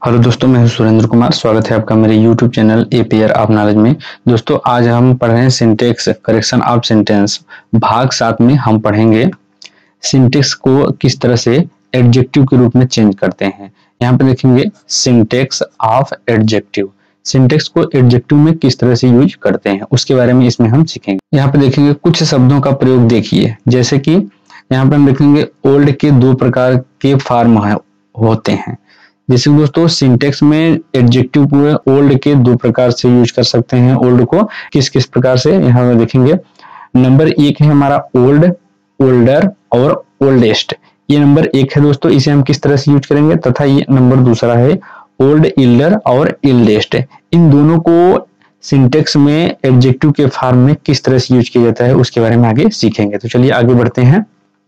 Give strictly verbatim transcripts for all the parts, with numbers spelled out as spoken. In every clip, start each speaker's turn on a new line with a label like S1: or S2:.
S1: Hello दोस्तों, मैं हूं सुरेंद्र कुमार। स्वागत है आपका मेरे YouTube channel a pair of knowledge में। दोस्तों, आज हम पढ़ रहे हैं सिंटेक्स करेक्शन ऑफ सेंटेंस भाग सात में। हम पढ़ेंगे सिंटेक्स को किस तरह से एडजेक्टिव के रूप में चेंज करते हैं। यहाँ पे देखेंगे सिंटेक्स ऑफ एडजेक्टिव। सिंटेक्स को एडजेक्टिव में किस तरह से यूज करते हैं उसके बारे में इसमें हम सीखेंगे। यहाँ पे देखेंगे कुछ शब्दों का प्रयोग देखिए, जैसे कि यहाँ पे हम देखेंगे ओल्ड के दो प्रकार के फॉर्म होते हैं। जैसे दोस्तों सिंटेक्स में एडजेक्टिव को ओल्ड के दो प्रकार से यूज कर सकते हैं। ओल्ड को किस किस प्रकार से यहाँ पे देखेंगे। नंबर एक है हमारा ओल्ड, ओल्डर और ओल्डेस्ट। ये नंबर एक है दोस्तों, इसे हम किस तरह से यूज करेंगे। तथा ये नंबर दूसरा है ओल्ड, इल्डर और इल्डेस्ट। इन दोनों को सिंटेक्स में एडजेक्टिव के फॉर्म में किस तरह से यूज किया जाता है उसके बारे में आगे सीखेंगे। तो चलिए आगे बढ़ते हैं।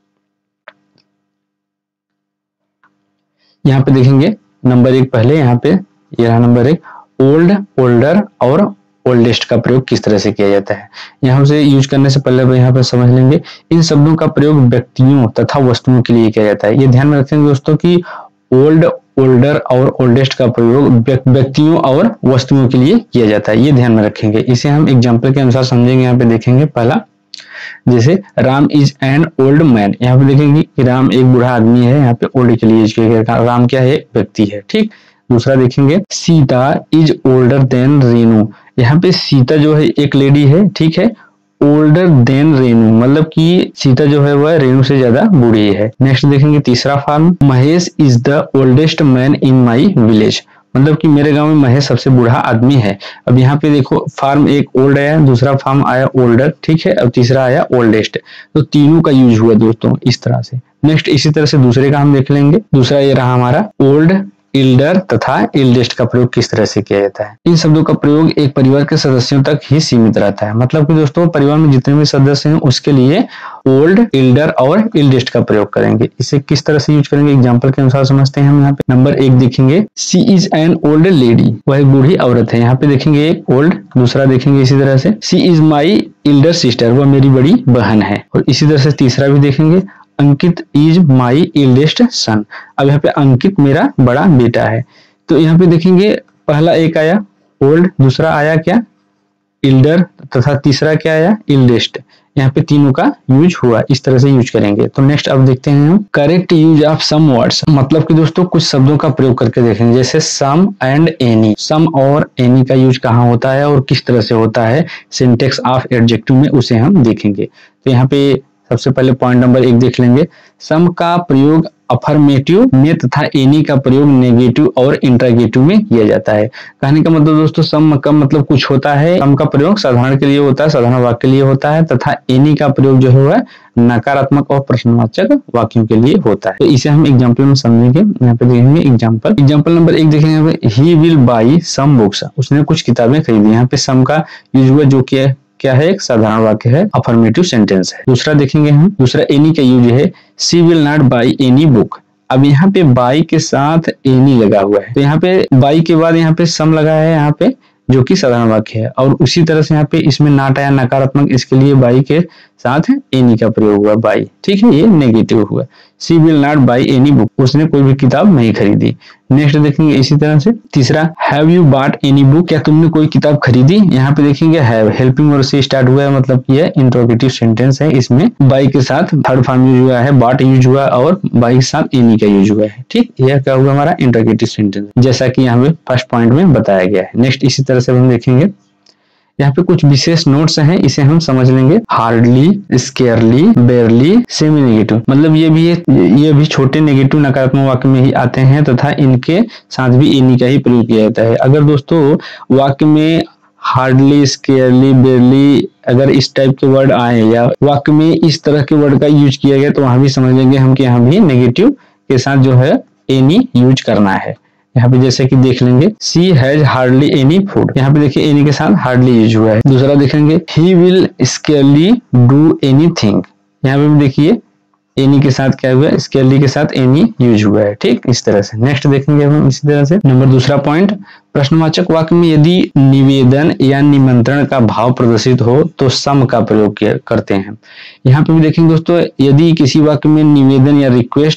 S1: यहाँ पे देखेंगे नंबर एक, पहले यहाँ पे ये रहा नंबर एक, ओल्ड, ओल्डर और ओल्डेस्ट का प्रयोग किस तरह से किया जाता है। यहाँ से यूज करने से पहले यहाँ पे समझ लेंगे इन शब्दों का प्रयोग व्यक्तियों तथा वस्तुओं के लिए किया जाता है। ये ध्यान में रखेंगे दोस्तों कि ओल्ड, ओल्डर और ओल्डेस्ट का प्रयोग व्यक्तियों और वस्तुओं के लिए किया जाता है। ये ध्यान में रखेंगे। इसे हम एग्जाम्पल के अनुसार समझेंगे। यहाँ पे देखेंगे पहला, जैसे Ram is an old man. यहाँ पे देखेंगे कि राम एक बूढ़ा आदमी है। यहाँ पे ओल्ड के लिए यूज किया गया। राम क्या है, एक व्यक्ति है। ठीक। दूसरा देखेंगे Sita is older than Renu. यहाँ पे सीता जो है एक लेडी है, ठीक है। ओल्डर देन रेनू मतलब कि सीता जो है वह रेनू से ज्यादा बूढ़ी है। नेक्स्ट देखेंगे तीसरा form, Mahesh is the oldest man in my village. मतलब कि मेरे गांव में महेश सबसे बूढ़ा आदमी है। अब यहाँ पे देखो फॉर्म एक ओल्ड आया, दूसरा फॉर्म आया ओल्डर, ठीक है। अब तीसरा आया ओल्डेस्ट। तो तीनों का यूज हुआ दोस्तों इस तरह से। नेक्स्ट इसी तरह से दूसरे का हम देख लेंगे। दूसरा ये रहा हमारा ओल्ड, इल्डर तथा इल्डेस्ट का प्रयोग किस तरह से किया जाता है। इन शब्दों का प्रयोग एक परिवार के सदस्यों तक ही सीमित रहता है। मतलब कि दोस्तों परिवार में जितने भी सदस्य हैं उसके लिए ओल्ड, इल्डर और इल्डेस्ट का प्रयोग करेंगे। इसे किस तरह से यूज करेंगे एग्जांपल के अनुसार समझते हैं हम। यहाँ पे नंबर एक देखेंगे, she is an old lady. वह एक बूढ़ी औरत है। यहाँ पे देखेंगे एक ओल्ड, दूसरा देखेंगे इसी तरह से she is my elder sister. वह मेरी बड़ी बहन है। और इसी तरह से तीसरा भी देखेंगे, अंकित इज माई इल्डेस्ट सन। अब यहाँ पे अंकित मेरा बड़ा बेटा है। तो यहाँ पे देखेंगे पहला एक आया ओल्ड, दूसरा आया क्या इल्डर तथा तीसरा क्या आया इल्डेस्ट। यहाँ पे तीनों का यूज हुआ। इस तरह से यूज करेंगे। तो नेक्स्ट अब देखते हैं हम correct use of some words. मतलब कि दोस्तों कुछ शब्दों का प्रयोग करके देखेंगे, जैसे सम एंड एनी। सम और एनी का यूज कहाँ होता है और किस तरह से होता है सिंटेक्स ऑफ एडजेक्टिव में, उसे हम देखेंगे। तो यहाँ पे सबसे पहले पॉइंट नंबर एक देख लेंगे, सम का प्रयोग अफर्मेटिव में तथा एनी का प्रयोग नेगेटिव और इंटरगेटिव में किया जाता है। कहने का मतलब दोस्तों सम का मतलब कुछ होता है, सम का प्रयोग साधारण के लिए होता है, साधारण वाक्य के लिए होता है, तथा एनी का प्रयोग जो है नकारात्मक और प्रश्नवाचक वाक्यों के लिए होता है। तो इसे हम एग्जाम्पल में समझेंगे। यहाँ पे देखेंगे एग्जाम्पल एग्जाम्पल नंबर एक देखेंगे, he will buy some books. उसने कुछ किताबें खरीदी। यहाँ पे सम का यूज हुआ जो कि क्या है, एक साधारण वाक्य है, अफर्मेटिव सेंटेंस है। दूसरा देखेंगे हम, दूसरा एनी का यूज है, she will not buy any book. अब यहाँ पे बाई के साथ एनी लगा हुआ है। तो यहाँ पे बाई के बाद यहाँ पे सम लगा है, यहाँ पे जो कि साधारण वाक्य है। और उसी तरह से यहाँ पे इसमें नाट आया नकारात्मक, इसके लिए बाई के साथ एनी का प्रयोग हुआ बाई, ठीक है। ये नेगेटिव हुआ। She will not buy any book, उसने कोई भी किताब नहीं खरीदी। नेक्स्ट देखेंगे इसी तरह से तीसरा, have you bought any book. क्या तुमने कोई किताब खरीदी। यहाँ पे देखेंगे हैव हेल्पिंग वर्ब से स्टार्ट हुआ है, मतलब ये इंट्रोगेटिव सेंटेंस है। इसमें बाई के साथ थर्ड फॉर्म यूज हुआ है, बॉट यूज हुआ और बाई के साथ एनी का यूज हुआ है, ठीक। यह क्या हुआ हमारा इंट्रोगेटिव सेंटेंस, जैसा कि यहाँ पे फर्स्ट पॉइंट में बताया गया है। नेक्स्ट इसी तरह से हम देखेंगे, यहाँ पे कुछ विशेष नोट्स हैं, इसे हम समझ लेंगे। Hardly, scarcely, barely, semi negative. मतलब ये भी ये भी छोटे नेगेटिव नकारात्मक वाक्य में ही आते हैं तथा इनके साथ भी एनी का ही प्रयोग किया जाता है। अगर दोस्तों वाक्य में हार्डली, स्केयरली, बेयरली अगर इस टाइप के वर्ड आए या वाक्य में इस तरह के वर्ड का यूज किया गया तो वहां भी समझ लेंगे हम कि यहाँ भी नेगेटिव के साथ जो है एनी यूज करना है। यहाँ पे जैसे कि देख लेंगे, she has hardly any food. यहाँ पे देखिए एनी के साथ हार्डली यूज हुआ है। दूसरा देखेंगे, he will scarcely do anything. यहाँ पे भी देखिए एनी के साथ क्या हुआ है, स्केयरली के साथ एनी यूज हुआ है, ठीक। इस तरह से नेक्स्ट देखेंगे हम इसी तरह से। नंबर दूसरा पॉइंट, प्रश्नवाचक वाक्य में यदि निवेदन या निमंत्रण का भाव प्रदर्शित हो तो सम का प्रयोग करते हैं। यहाँ पे भी देखेंगे दोस्तों, यदि किसी वाक्य में निवेदन या रिक्वेस्ट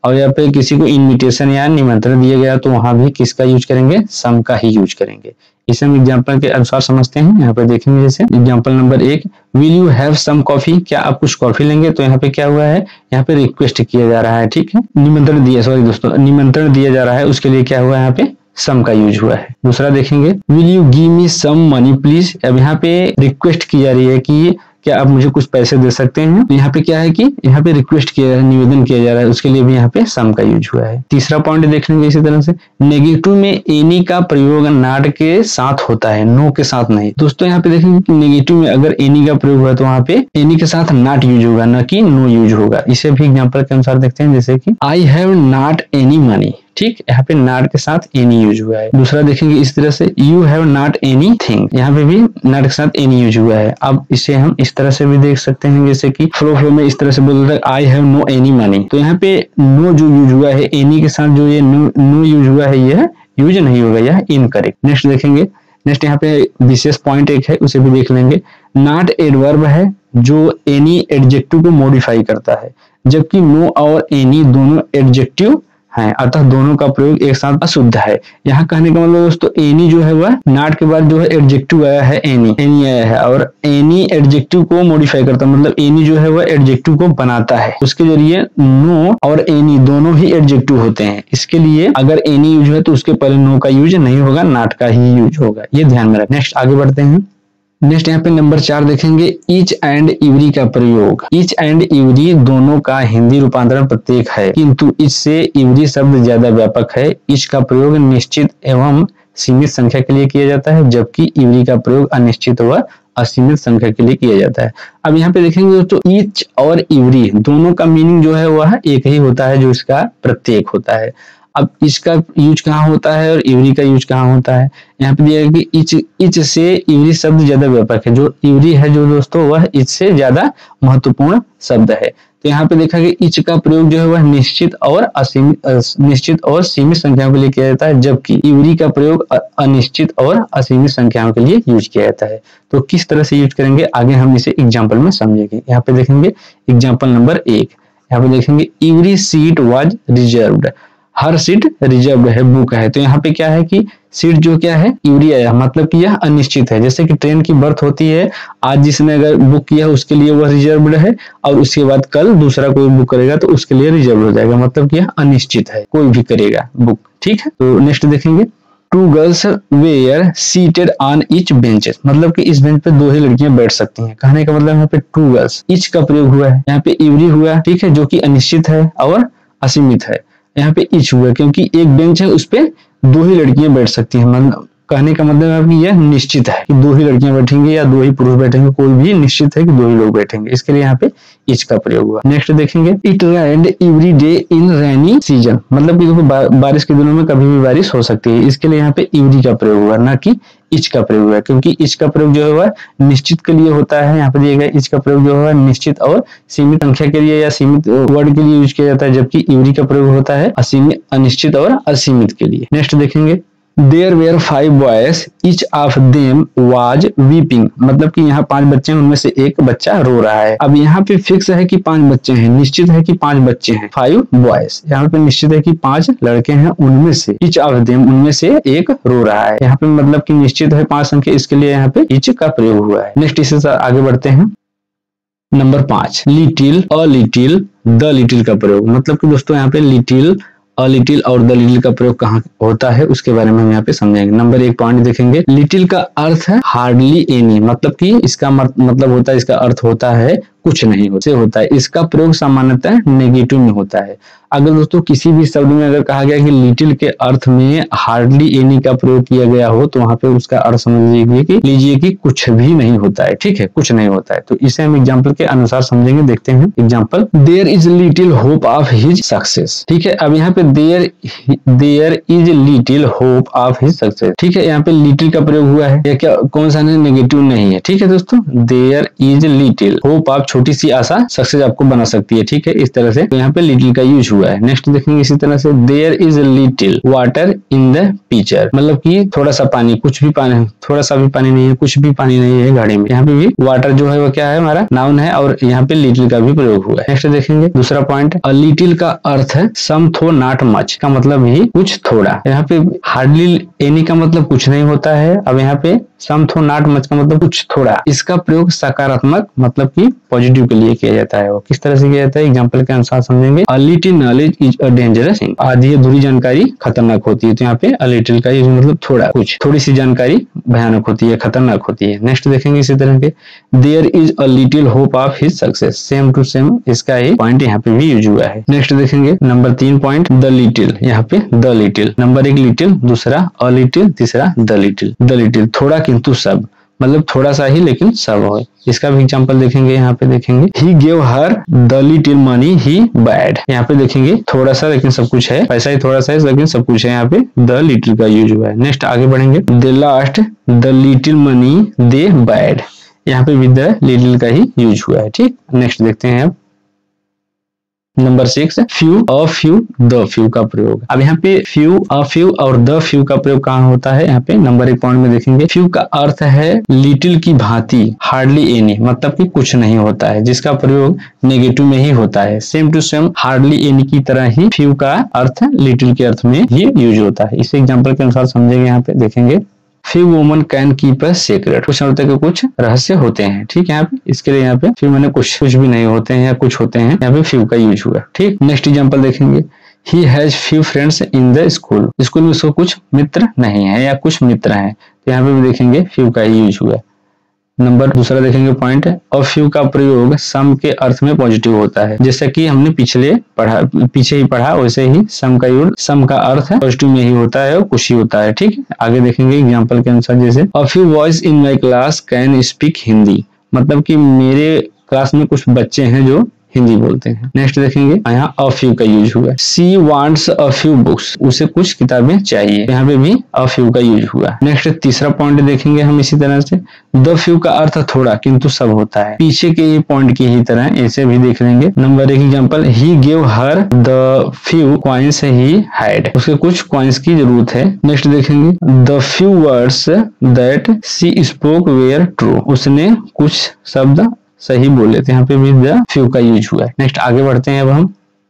S1: और यहाँ पे किसी को इनविटेशन या निमंत्रण दिया गया तो वहां भी किसका यूज करेंगे, सम का ही यूज करेंगे। इसे हम एग्जाम्पल के अनुसार समझते हैं। यहाँ पे देखेंगे जैसे एग्जाम्पल नंबर एक, will you have some coffee, क्या आप कुछ कॉफी लेंगे। तो यहाँ पे क्या हुआ है, यहाँ पे रिक्वेस्ट किया जा रहा है, ठीक है, निमंत्रण दिया, सॉरी दोस्तों, निमंत्रण दिया जा रहा है, उसके लिए क्या हुआ है, यहाँ पे सम का यूज हुआ है। दूसरा देखेंगे, will you give me some money please. अब यहाँ पे रिक्वेस्ट की जा रही है कि क्या आप मुझे कुछ पैसे दे सकते हैं। तो यहाँ पे क्या है कि यहाँ पे रिक्वेस्ट किया है, निवेदन किया जा रहा है, उसके लिए भी यहाँ पे सम का यूज हुआ है। तीसरा पॉइंट देखेंगे इसी तरह से, नेगेटिव में एनी का प्रयोग नॉट के साथ होता है, नो के साथ नहीं। दोस्तों यहाँ पे देखेंगे कि नेगेटिव में अगर एनी का प्रयोग हुआ तो वहाँ पे एनी के साथ नॉट यूज होगा, न कि नो यूज होगा। इसे भी एग्जाम्पल के अनुसार देखते हैं, जैसे कि I have not any money, ठीक, यहाँ पे नॉट के साथ एनी यूज हुआ है। दूसरा देखेंगे इस तरह से, you have not anything, यहाँ पे भी नॉट के साथ एनी यूज हुआ है। अब इसे हम इस तरह से भी देख सकते हैं, जैसे कि फ्लो फ्लो में इस तरह से बोल रहा है, I have no any money, तो यहाँ पे नो जो यूज हुआ है, एनी के साथ जो ये नो नो यूज हुआ है, यह यूज नहीं होगा, यह इनकरेक्ट। नेक्स्ट देखेंगे, नेक्स्ट यहाँ पे विशेष पॉइंट एक है, उसे भी देख लेंगे। नॉट एडवर्ब है जो एनी एडजेक्टिव को मॉडिफाई करता है, जबकि नो और एनी दोनों एडजेक्टिव है, अतः दोनों का प्रयोग एक साथ अशुद्ध है। यहाँ कहने का मतलब दोस्तों, एनी जो है वह नॉट के बाद जो है एडजेक्टिव आया है, एनी एनी आया है, और एनी एडजेक्टिव को मॉडिफाई करता है, मतलब एनी जो है वह एडजेक्टिव को बनाता है, उसके जरिए नो और एनी दोनों ही एडजेक्टिव होते हैं। इसके लिए अगर एनी यूज है तो उसके पहले नो का यूज नहीं होगा, नॉट का ही यूज होगा, ये ध्यान में रखें। नेक्स्ट आगे बढ़ते हैं। नेक्स्ट यहाँ पे नंबर चार देखेंगे, ईच एंड इवरी का प्रयोग। ईच एंड इवरी दोनों का हिंदी रूपांतरण प्रत्येक है, किंतु इससे इवरी शब्द ज्यादा व्यापक है। ईच का प्रयोग निश्चित एवं सीमित संख्या के लिए किया जाता है, जबकि इवरी का प्रयोग अनिश्चित व असीमित संख्या के लिए किया जाता है। अब यहाँ पे देखेंगे दोस्तों, ईच और इवरी दोनों का मीनिंग जो है वह एक ही होता है, जो इसका प्रत्येक होता है। अब इसका यूज कहाँ होता है और इवरी का यूज कहाँ होता है, यहाँ पे दिया है कि इच इच से इवरी शब्द ज्यादा व्यापक है। जो इवरी है जो दोस्तों, वह इच से ज्यादा महत्वपूर्ण शब्द है। तो यहाँ पे देखा कि इच का प्रयोग जो है वह निश्चित और असीमित निश्चित और सीमित संख्याओं के लिए किया जाता है, जबकि इवरी का प्रयोग अनिश्चित और असीमित संख्याओं के लिए यूज किया जाता है। तो किस तरह से यूज करेंगे आगे हम इसे एग्जाम्पल में समझेंगे। यहाँ पे देखेंगे एग्जाम्पल नंबर एक, यहाँ पे देखेंगे, इवरी सीट वाज रिजर्व्ड, हर सीट रिजर्व है, बुक है। तो यहाँ पे क्या है कि सीट जो क्या है, इवरी आया, मतलब कि यह अनिश्चित है। जैसे कि ट्रेन की बर्थ होती है, आज जिसने अगर बुक किया उसके लिए वह रिजर्व्ड है, और उसके बाद कल दूसरा कोई बुक करेगा तो उसके लिए रिजर्व हो जाएगा, मतलब कि यह अनिश्चित है, कोई भी करेगा बुक, ठीक है। तो नेक्स्ट देखेंगे, two girls were seated on each benches, मतलब कि इस बेंच पे दो ही लड़कियां बैठ सकती हैं। कहने का मतलब यहाँ पे टू गर्ल्स, ईच का प्रयोग हुआ है, यहाँ पे इवरी हुआ, ठीक है, जो कि अनिश्चित है और असीमित है। यहाँ पे ईच हुआ क्योंकि एक बेंच है, उस पे दो ही लड़कियां बैठ सकती हैं। मतलब कहने का मतलब है कि यह निश्चित है कि दो ही लड़कियां बैठेंगे या दो ही पुरुष बैठेंगे, कोई भी निश्चित है कि दो ही लोग बैठेंगे, इसके लिए यहाँ पे ईच का प्रयोग हुआ। नेक्स्ट देखेंगे, it rained every day in rainy season, मतलब कि देखो बा, बारिश के दिनों में कभी भी बारिश हो सकती है, इसके लिए यहाँ पे इवरी का प्रयोग हुआ, ना कि इच का प्रयोग हुआ, क्योंकि इच का प्रयोग जो है निश्चित के लिए होता है। यहाँ पे दिया गया इच का प्रयोग जो है निश्चित और सीमित संख्या के लिए या सीमित वर्ड के लिए यूज किया जाता है, जबकि इवरी का प्रयोग होता है असीमित, अनिश्चित और असीमित के लिए। नेक्स्ट देखेंगे, there were five boys, each of them was weeping, मतलब कि यहाँ पांच बच्चे हैं, उनमें से एक बच्चा रो रहा है। अब यहाँ पे फिक्स है कि पांच बच्चे हैं, निश्चित है कि पांच बच्चे हैं, फाइव बॉयज, यहाँ पे निश्चित है कि पांच लड़के हैं, उनमें से ईच ऑफ देम, उनमें से एक रो रहा है। यहाँ पे मतलब कि निश्चित है पांच संख्या, इसके लिए यहाँ पे ईच का प्रयोग हुआ है। नेक्स्ट इससे आगे बढ़ते हैं, नंबर पांच, little, a little, the little का प्रयोग, मतलब कि दोस्तों यहाँ पे लिटिल, अ लिटिल और द लिटिल का प्रयोग कहाँ होता है उसके बारे में हम यहाँ पे समझेंगे। नंबर एक पॉइंट देखेंगे, लिटिल का अर्थ है हार्डली एनी, मतलब कि इसका मतलब होता है, इसका अर्थ होता है कुछ नहीं होता है। इसका प्रयोग सामान्यतः नेगेटिव में होता है। अगर दोस्तों किसी भी शब्द में अगर कहा गया कि लिटिल के अर्थ में हार्डली एनी का प्रयोग किया गया हो, तो वहां पे उसका अर्थ समझ लीजिए कि लीजिए कि कुछ भी नहीं होता है, ठीक है, कुछ नहीं होता है। तो इसे हम एग्जाम्पल के अनुसार समझेंगे। देखते हैं example, there is little hope of his success, ठीक है। अब यहाँ पे there there is little hope of his success, ठीक है, यहाँ पे लिटिल का प्रयोग हुआ है, या क्या कौन सा नेगेटिव नहीं है, ठीक है दोस्तों। There is little hope of, छोटी सी आशा सक्सेस आपको बना सकती है, ठीक है, इस तरह से। तो यहाँ पे लिटिल का यूज हुआ है। नेक्स्ट देखेंगे इसी तरह से, there is little water in the picture, मतलब कि थोड़ा सा पानी, कुछ भी पानी, थोड़ा सा भी पानी नहीं है, कुछ भी पानी नहीं है घड़े में। यहाँ पे भी वाटर जो है वो क्या है, हमारा नाउन है, और यहाँ पे लिटिल का भी प्रयोग हुआ है। नेक्स्ट देखेंगे दूसरा पॉइंट, अ लिटिल का अर्थ है सम थो नॉट मच, का मतलब ही कुछ थोड़ा। यहाँ पे हार्डली एनी का मतलब कुछ नहीं होता है। अब यहाँ पे सम थो नॉट मच का मतलब कुछ थोड़ा। इसका प्रयोग सकारात्मक मतलब कि पॉजिटिव के लिए किया जाता है। वो किस तरह से किया जाता है, एग्जांपल के अनुसार समझेंगे। A little knowledge is a dangerous thing, आधी अधूरी जानकारी खतरनाक होती है। तो यहाँ पे अ लिटिल का यूज मतलब थोड़ा, कुछ, थोड़ी सी जानकारी भयानक होती है, खतरनाक होती है। नेक्स्ट देखेंगे इसी तरह के, there is a little hope of his success, same to same इसका ही पॉइंट यहाँ पे भी यूज हुआ है। नेक्स्ट देखेंगे नंबर तीन पॉइंट, द लिटिल, यहाँ पे द लिटिल, नंबर एक लिटिल, दूसरा अ लिटिल, तीसरा द लिटिल। द लिटिल थोड़ा किंतु सब, मतलब थोड़ा सा ही लेकिन सब हो। इसका भी एग्जांपल देखेंगे। यहाँ पे देखेंगे, he give her the little money he bad, यहाँ पे देखेंगे थोड़ा सा लेकिन सब कुछ है, पैसा ही थोड़ा सा है लेकिन सब कुछ है, यहाँ पे द लिटिल का यूज हुआ है। नेक्स्ट आगे बढ़ेंगे, they lost the little money they bad, यहाँ पे भी द लिटिल का ही यूज हुआ है, ठीक। नेक्स्ट देखते हैं अब number six, few, a few, the few का प्रयोग। अब यहाँ पे फ्यू, अ फ्यू और द फ्यू का प्रयोग कहाँ होता है, यहाँ पे नंबर एक पॉइंट में देखेंगे। फ्यू का अर्थ है लिटिल की भांति, हार्डली एनी, मतलब कि कुछ नहीं होता है, जिसका प्रयोग नेगेटिव में ही होता है। Same to same hardly any की तरह ही फ्यू का अर्थ लिटिल के अर्थ में ही यूज होता है। इसे एग्जाम्पल के अनुसार समझेंगे। यहाँ पे देखेंगे, few woman can keep a secret, कुछ औरतें के कुछ रहस्य होते हैं, ठीक है। यहाँ पे इसके लिए यहाँ पे फ्यू मैंने कुछ कुछ भी नहीं होते हैं या कुछ होते हैं, यहाँ पे फ्यू का यूज हुआ, ठीक। नेक्स्ट एग्जांपल देखेंगे, he has few friends in the school, school में उसको कुछ मित्र नहीं है या कुछ मित्र हैं, तो यहाँ पे भी देखेंगे फ्यू का यूज हुआ। नंबर दूसरा देखेंगे पॉइंट, और फ्यू का प्रयोग सम के अर्थ में पॉजिटिव होता है, जैसा कि हमने पिछले पढ़ा पीछे ही पढ़ा, वैसे ही सम का यूज, सम का अर्थ पॉजिटिव में ही होता है और कुछ ही होता है, ठीक। आगे देखेंगे एग्जांपल के अनुसार, जैसे a few boys in my class can speak Hindi, मतलब कि मेरे क्लास में कुछ बच्चे हैं जो हिंदी बोलते हैं। नेक्स्ट देखेंगे, यहाँ अ फ्यू का यूज हुआ है। She wants a few books, उसे कुछ किताबें चाहिए, यहाँ पे भी अ फ्यू का यूज हुआ। नेक्स्ट तीसरा पॉइंट देखेंगे हम इसी तरह से, द फ्यू का अर्थ थोड़ा किंतु सब होता है, पीछे के ये पॉइंट की ही तरह ऐसे भी देख लेंगे। नंबर एक example, he give her the few coins he had, उसके कुछ कॉइन्स की जरूरत है। नेक्स्ट देखेंगे, the few words that she spoke were true, उसने कुछ शब्द सही बोले थे, यहाँ पे भी द फ्यू का यूज हुआ है। नेक्स्ट आगे बढ़ते हैं अब हम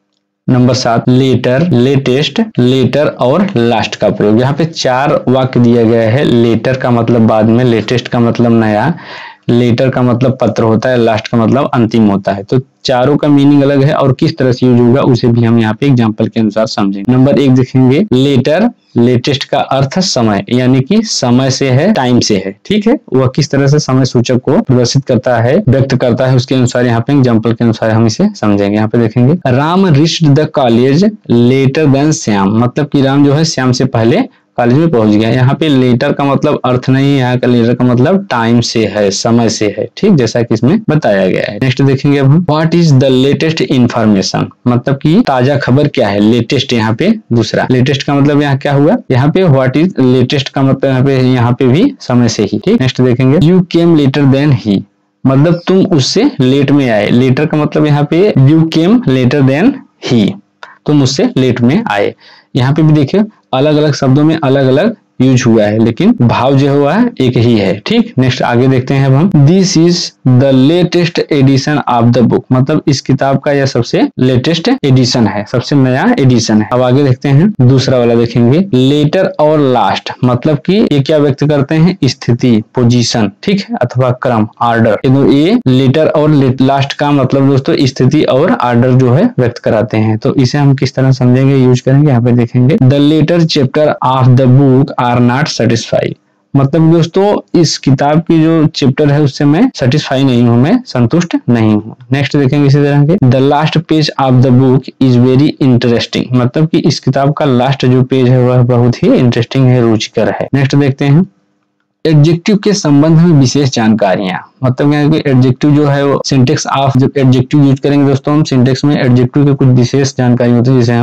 S1: नंबर सात, लेटर, लेटेस्ट, लेटर और लास्ट का प्रयोग। यहाँ पे चार वाक्य दिया गया है। लेटर का मतलब बाद में, लेटेस्ट का मतलब नया, लेटर का मतलब पत्र होता है, लास्ट का मतलब अंतिम होता है। तो चारों का मीनिंग अलग है और किस तरह से यूज होगा उसे भी हम यहाँ पे एग्जांपल के अनुसार समझेंगे। नंबर एक देखेंगे, लेटर, लेटेस्ट का अर्थ समय, यानी कि समय से है, टाइम से है, ठीक है। वह किस तरह से समय सूचक को प्रदर्शित करता है, व्यक्त करता है, उसके अनुसार यहाँ पे एग्जांपल के अनुसार हम इसे समझेंगे। यहाँ पे देखेंगे, Ram reached the college later than Shyam, मतलब कि राम जो है श्याम से पहले कॉलेज में पहुंच गया। यहाँ पे लेटर का मतलब अर्थ नहीं है, यहाँ का लेटर का मतलब टाइम से है, समय से है, ठीक, जैसा कि इसमें बताया गया है। नेक्स्ट देखेंगे अब हम, what is the latest information, मतलब कि ताजा खबर क्या है। लेटेस्ट यहाँ पे दूसरा, लेटेस्ट का मतलब यहाँ क्या हुआ, यहाँ पे व्हाट इज लेटेस्ट का मतलब यहाँ पे यहाँ पे भी समय से ही, ठीक। नेक्स्ट देखेंगे, you came later than he, मतलब तुम उससे लेट में आए। लेटर का मतलब यहाँ पे you came later than he, तुम उससे लेट में आए। यहाँ पे भी देखिए अलग अलग शब्दों में अलग अलग यूज हुआ है, लेकिन भाव जो हुआ है एक ही है, ठीक। नेक्स्ट आगे देखते हैं अब हम, this is the latest edition of the book, मतलब इस किताब का यह सबसे लेटेस्ट एडिशन है, सबसे नया एडिशन है। अब आगे देखते हैं दूसरा वाला देखेंगे, लेटर और लास्ट, मतलब कि ये क्या व्यक्त करते हैं, स्थिति, पोजीशन, ठीक है, अथवा क्रम, आर्डर। ये लेटर और लास्ट का मतलब दोस्तों स्थिति और आर्डर जो है व्यक्त कराते हैं। तो इसे हम किस तरह समझेंगे, यूज करेंगे, यहाँ पे देखेंगे, the latter chapter of the book are not satisfy, मतलब दोस्तों इस किताब की जो चैप्टर है उससे मैं सेटिस्फाई नहीं हूं, मैं संतुष्ट नहीं हूं। नेक्स्ट देखेंगे इसी तरह के, the last page of the book is very interesting, मतलब कि इस किताब का लास्ट जो पेज है वह बहुत ही इंटरेस्टिंग है, रुचिकर है। नेक्स्ट देखते हैं, एडजेक्टिव के संबंध में विशेष जानकारियां, मतलब यहाँ पे एडजेक्टिव जो है वो सिंटेक्स ऑफ, जो एडजेक्टिव यूज करेंगे दोस्तों हम सिंटेक्स में, एडजेक्टिव के कुछ विशेष जानकारी होती है जिसे हम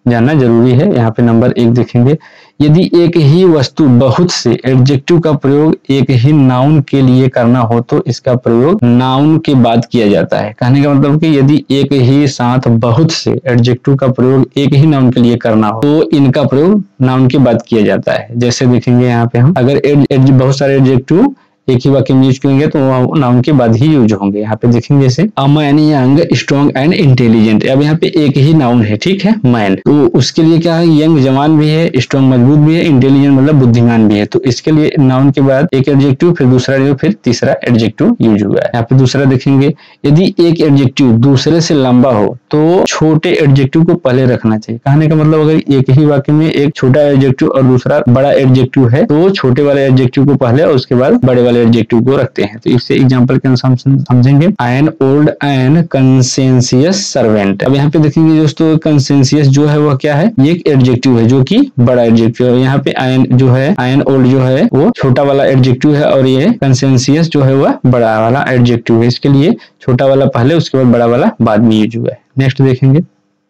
S1: जानना जरूरी है। यहाँ पे नंबर एक देखेंगे, यदि एक ही वस्तु बहुत से एडजेक्टिव का प्रयोग एक ही नाउन के लिए करना हो तो इसका प्रयोग नाउन के बाद किया जाता है। कहने का मतलब कि यदि एक ही साथ बहुत से एडजेक्टिव का प्रयोग एक ही नाउन के लिए करना हो तो इनका प्रयोग नाउन के बाद किया जाता है। जैसे देखेंगे यहाँ पे हम अगर एड, एड, बहुत सारे एडजेक्टिव एक ही वाक्य में यूज करेंगे तो वह नाउन के बाद ही यूज होंगे। यहाँ पे देखेंगे जैसे a man young strong and intelligent, अब यहाँ पे एक ही नाउन है, ठीक है, मैन, तो उसके लिए क्या है, यंग जवान भी है, स्ट्रॉन्ग मजबूत भी है, इंटेलिजेंट मतलब बुद्धिमान भी है, तो इसके लिए नाउन के बाद एक एडजेक्टिव फिर दूसरा फिर तीसरा एडजेक्टिव यूज हुआ है। यहाँ पे दूसरा देखेंगे, यदि एक एडजेक्टिव दूसरे से लंबा हो तो छोटे एडजेक्टिव को पहले रखना चाहिए। कहने का मतलब अगर एक ही वाक्य में एक छोटा एडजेक्टिव और दूसरा बड़ा एडजेक्टिव है तो छोटे वाले एडजेक्टिव को पहले और उसके बाद बड़े एडजेक्टिव को रखते हैं। तो इससे एग्जांपल के अनुसार समझेंगे, an old and conscientious servant. अब यहाँ पे देखेंगे दोस्तों कंसेंसियस जो है वह क्या है, ये एक एडजेक्टिव है जो कि बड़ा एडजेक्टिव है। यहाँ पे एन जो है, एन ओल्ड जो है वो छोटा वाला एडजेक्टिव है और ये कंसेंसियस जो है वह बड़ा वाला एडजेक्टिव है। इसके लिए छोटा वाला पहले उसके बाद बड़ा वाला बाद में यूज हुआ है। नेक्स्ट देखेंगे,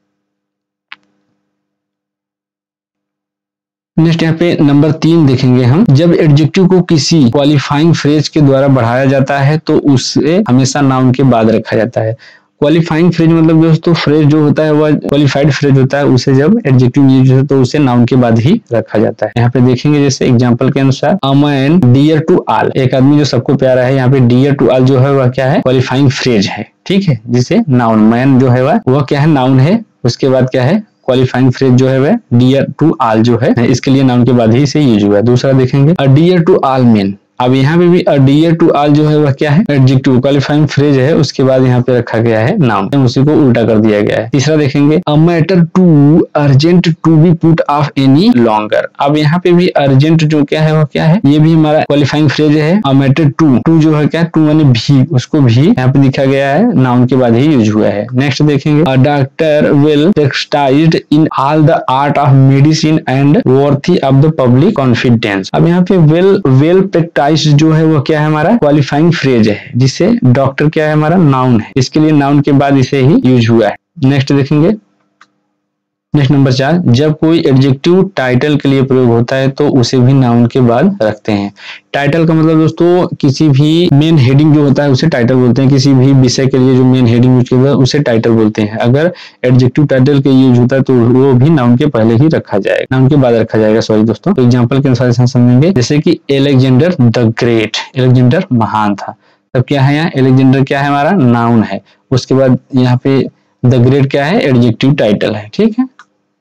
S1: नेक्स्ट यहाँ पे नंबर तीन देखेंगे हम, जब एडजेक्टिव को किसी क्वालिफाइंग फ्रेज के द्वारा बढ़ाया जाता है तो उसे हमेशा नाउन के बाद रखा जाता है। क्वालिफाइंग फ्रेज मतलब दोस्तों फ्रेज जो होता है वह क्वालिफाइड फ्रेज होता है, उसे जब एडजेक्टिव यूज होता है तो उसे नाउन के बाद ही रखा जाता है। यहाँ पे देखेंगे जैसे एग्जांपल के अनुसार, a man dear to all, एक आदमी जो सबको प्यारा है। यहाँ पे डियर टू ऑल जो है वह क्या है, क्वालिफाइंग फ्रेज है, ठीक है, जिसे नाउन, मैन जो है वह वह क्या है, नाउन है, उसके बाद क्या है क्वालिफाइंग फ्रेज जो है वह डियर टू ऑल जो है, इसके लिए नाउन के बाद ही से यूज हुआ है। दूसरा देखेंगे, a dear to all men, अब यहाँ पे भी अ डियर टू ऑल जो है वह क्या है, एडजेक्टिव, क्वालिफाइंग फ्रेज है, उसके बाद यहाँ पे रखा गया है नाउन, उसी को उल्टा कर दिया गया है। तीसरा देखेंगे, a matter too urgent to be put off any longer, अब यहाँ पे भी अर्जेंट जो क्या है वो क्या है, ये भी हमारा क्वालिफाइंग फ्रेज है। अ मैटर टू, टू जो है क्या, टू माने भी, उसको भी यहाँ पे लिखा गया है, नाउन के बाद ही यूज हुआ है। नेक्स्ट देखेंगे, a doctor well practised in all the art of medicine and worthy of the public confidence, अब यहाँ पे वेल वेल प्रैक्टिस्ड जो है वो क्या है, हमारा क्वालिफाइंग फ्रेज है, जिसे डॉक्टर क्या है, हमारा नाउन है, इसके लिए नाउन के बाद इसे ही यूज हुआ है। नेक्स्ट देखेंगे, नेक्स्ट नंबर चार, जब कोई एडजेक्टिव टाइटल के लिए प्रयोग होता है तो उसे भी नाउन के बाद रखते हैं। टाइटल का मतलब दोस्तों किसी भी मेन हेडिंग जो होता है उसे टाइटल बोलते हैं, किसी भी विषय के लिए जो मेन हेडिंग यूज होता है उसे टाइटल बोलते हैं। अगर एडजेक्टिव टाइटल के यूज होता है तो वो भी नाउन के पहले ही रखा जाएगा, नाउन के बाद रखा जाएगा, सॉरी दोस्तों। तो एग्जाम्पल के अनुसार समझेंगे, जैसे कि एलेक्जेंडर द ग्रेट, एलेक्जेंडर महान था, तब क्या है, यहाँ एलेक्जेंडर क्या है, हमारा नाउन है, उसके बाद यहाँ पे द ग्रेट क्या है, एडजेक्टिव टाइटल है, ठीक है।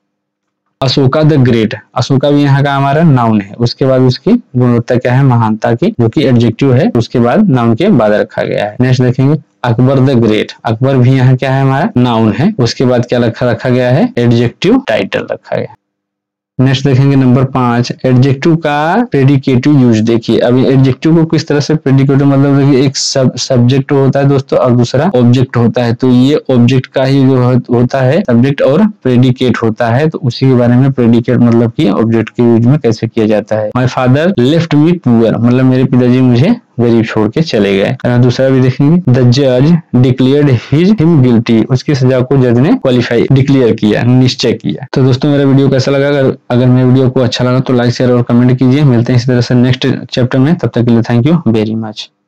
S1: अशोका द ग्रेट, अशोका भी यहाँ का हमारा नाउन है, उसके बाद उसकी गुणवत्ता क्या है, महानता की, जो कि एडजेक्टिव है, उसके बाद नाउन के बाद रखा गया है। नेक्स्ट देखेंगे, अकबर द ग्रेट, अकबर भी यहाँ क्या है, हमारा नाउन है, उसके बाद क्या रखा रखा गया है, एडजेक्टिव टाइटल रखा गया है। नेक्स्ट देखेंगे नंबर पांच, एडजेक्टिव का प्रेडिकेटिव यूज। देखिए अब एडजेक्टिव को किस तरह से प्रेडिकेटिव मतलब देखिए, एक सब सब्जेक्ट होता है दोस्तों और दूसरा ऑब्जेक्ट होता है, तो ये ऑब्जेक्ट का ही जो होता है सब्जेक्ट और प्रेडिकेट होता है, तो उसी के बारे में प्रेडिकेट मतलब कि ऑब्जेक्ट के यूज में कैसे किया जाता है। My father left me poor, मतलब मेरे पिताजी मुझे गरीब छोड़ के चले गए। दूसरा भी देखेंगे, द जज डिक्लेयर्ड हिज हिम गिल्टी, उसकी सजा को जज ने क्वालिफाई डिक्लेयर किया, निश्चय किया। तो दोस्तों मेरा वीडियो कैसा लगा, अगर अगर मेरे वीडियो को अच्छा लगा तो लाइक शेयर और कमेंट कीजिए। मिलते हैं इसी तरह से नेक्स्ट चैप्टर में, तब तक के लिए थैंक यू वेरी मच।